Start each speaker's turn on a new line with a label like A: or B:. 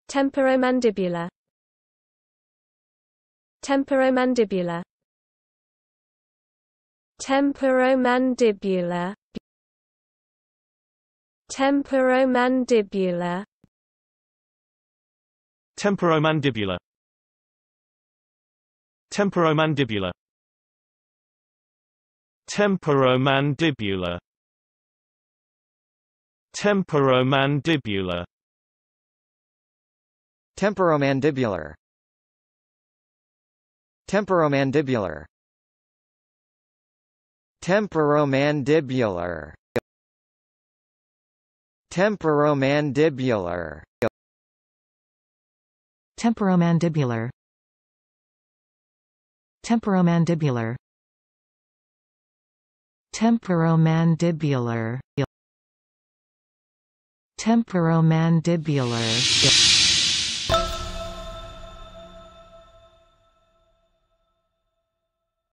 A: Temporomandibular. Temporomandibular. Temporomandibular. Temporomandibular.
B: Temporomandibular. Temporomandibular. Temporomandibular. Temporomandibular.
C: Temporomandibular. Temporomandibular. Temporomandibular. Temporomandibular.
D: Temporomandibular. Temporomandibular. Temporomandibular. Temporomandibular.